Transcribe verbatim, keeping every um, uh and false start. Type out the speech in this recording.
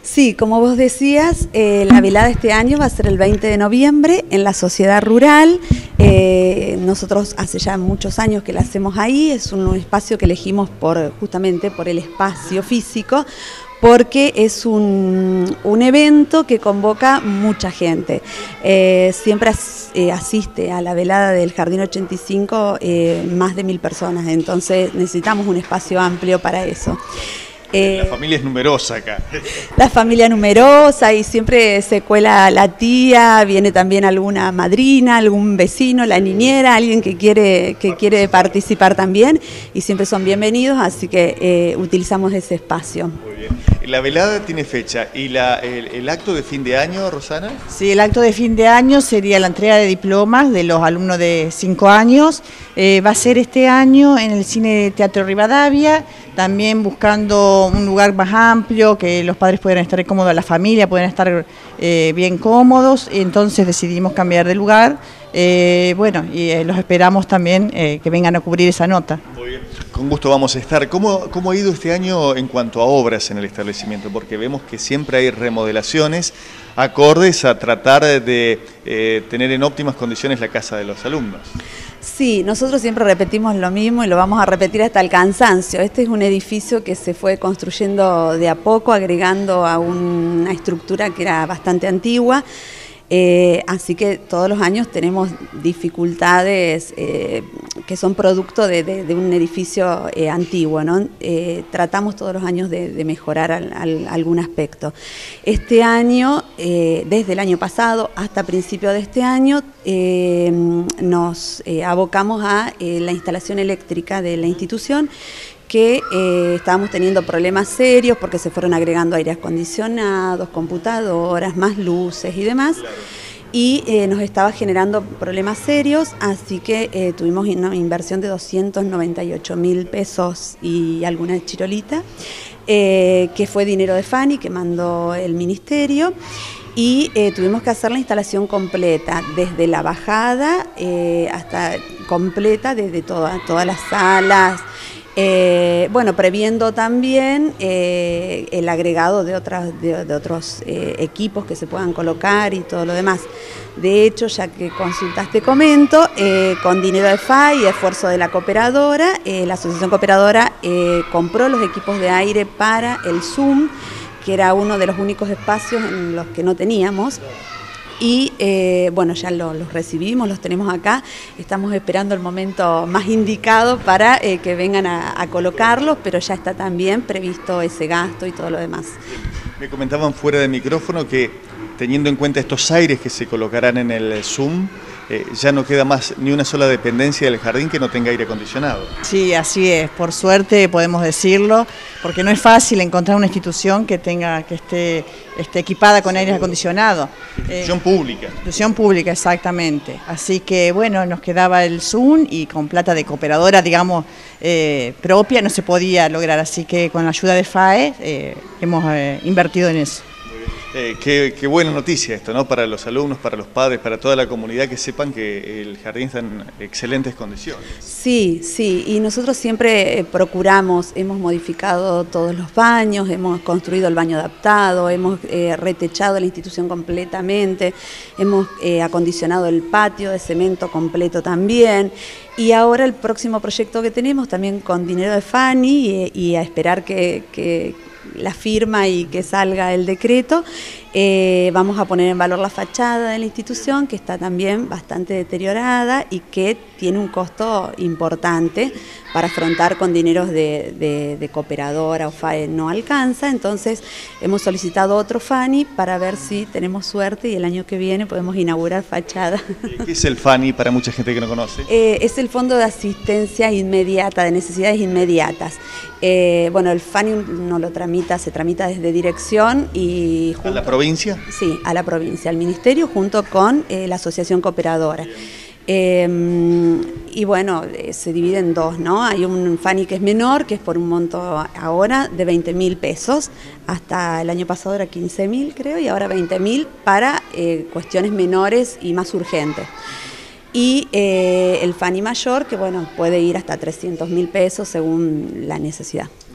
Sí, como vos decías, eh, la velada este año va a ser el veinte de noviembre en la Sociedad Rural. Eh, nosotros hace ya muchos años que la hacemos ahí, es un espacio que elegimos por, justamente por el espacio físico, porque es un, un evento que convoca mucha gente. Eh, siempre as, eh, asiste a la velada del Jardín ochenta y cinco eh, más de mil personas, entonces necesitamos un espacio amplio para eso. Eh, la familia es numerosa acá. La familia numerosa y siempre se cuela la tía, viene también alguna madrina, algún vecino, la niñera, alguien que quiere, que quiere participar también y siempre son bienvenidos, así que eh, utilizamos ese espacio. Muy bien. La velada tiene fecha y la, el, el acto de fin de año, Rosana. Sí, el acto de fin de año sería la entrega de diplomas de los alumnos de cinco años. Eh, va a ser este año en el Cine Teatro Rivadavia, también buscando un lugar más amplio, que los padres puedan estar cómodos, la familia puedan estar eh, bien cómodos, entonces decidimos cambiar de lugar. Eh, bueno, y eh, los esperamos también eh, que vengan a cubrir esa nota. Muy bien. Con gusto vamos a estar. ¿Cómo, cómo ha ido este año en cuanto a obras en el establecimiento? Porque vemos que siempre hay remodelaciones acordes a tratar de eh, tener en óptimas condiciones la casa de los alumnos. Sí, nosotros siempre repetimos lo mismo y lo vamos a repetir hasta el cansancio. Este es un edificio que se fue construyendo de a poco, agregando a una estructura que era bastante antigua. Eh, así que todos los años tenemos dificultades eh, que son producto de, de, de un edificio eh, antiguo, ¿no? Eh, tratamos todos los años de, de mejorar al, al, algún aspecto. Este año, eh, desde el año pasado hasta principio de este año, eh, nos eh, abocamos a eh, la instalación eléctrica de la institución, que eh, estábamos teniendo problemas serios porque se fueron agregando aire acondicionados, computadoras, más luces y demás, y eh, nos estaba generando problemas serios, así que eh, tuvimos una inversión de doscientos noventa y ocho mil pesos y alguna chirolita, eh, que fue dinero de Fanny, que mandó el ministerio, y eh, tuvimos que hacer la instalación completa, desde la bajada eh, hasta completa, desde toda, todas las salas. Eh, bueno, previendo también eh, el agregado de, otras, de, de otros eh, equipos que se puedan colocar y todo lo demás. De hecho, ya que consultas te comento, eh, con dinero de F A I y esfuerzo de la cooperadora, eh, la Asociación Cooperadora eh, compró los equipos de aire para el Zoom, que era uno de los únicos espacios en los que no teníamos. Y eh, bueno, ya lo, los recibimos, los tenemos acá, estamos esperando el momento más indicado para eh, que vengan a, a colocarlos, pero ya está también previsto ese gasto y todo lo demás. Me comentaban fuera de micrófono que teniendo en cuenta estos aires que se colocarán en el Zoom, eh, ya no queda más ni una sola dependencia del jardín que no tenga aire acondicionado. Sí, así es, por suerte podemos decirlo, porque no es fácil encontrar una institución que tenga, que esté, esté equipada con aire acondicionado. Institución eh, pública. Institución pública, exactamente. Así que bueno, nos quedaba el Zoom y con plata de cooperadora, digamos, eh, propia no se podía lograr, así que con la ayuda de F A E eh, hemos eh, invertido en eso. Eh, qué, qué buena noticia esto, ¿no? Para los alumnos, para los padres, para toda la comunidad, que sepan que el jardín está en excelentes condiciones. Sí, sí, y nosotros siempre eh, procuramos, hemos modificado todos los baños, hemos construido el baño adaptado, hemos eh, retechado la institución completamente, hemos eh, acondicionado el patio de cemento completo también, y ahora el próximo proyecto que tenemos, también con dinero de Fanny, y, y a esperar que, que la firma y que salga el decreto, eh, vamos a poner en valor la fachada de la institución, que está también bastante deteriorada y que tiene un costo importante para afrontar con dineros de, de, de cooperadora o F A E no alcanza. Entonces hemos solicitado otro Fanny para ver si tenemos suerte y el año que viene podemos inaugurar fachada. ¿Qué es el Fanny para mucha gente que no conoce? Eh, es el Fondo de Asistencia Inmediata, de Necesidades Inmediatas. Eh, bueno, el Fanny no lo tramita, se tramita desde dirección y... Junto, ¿a la provincia? Sí, a la provincia, al ministerio, junto con eh, la Asociación Cooperadora. Eh, y bueno, eh, se divide en dos, ¿no? Hay un Fanny que es menor, que es por un monto ahora de veinte mil pesos, hasta el año pasado era quince mil creo, y ahora veinte mil para eh, cuestiones menores y más urgentes. Y eh, el Fanny mayor, que bueno, puede ir hasta trescientos mil pesos según la necesidad.